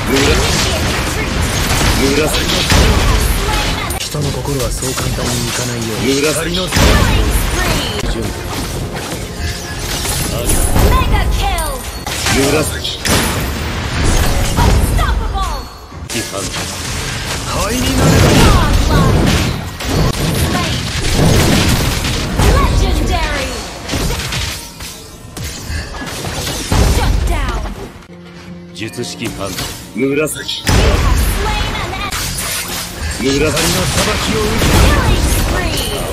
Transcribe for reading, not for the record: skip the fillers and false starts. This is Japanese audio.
人の心はそう簡単にいかないように光の準備。灰になれ術式ファン紫。紫の裁きを受け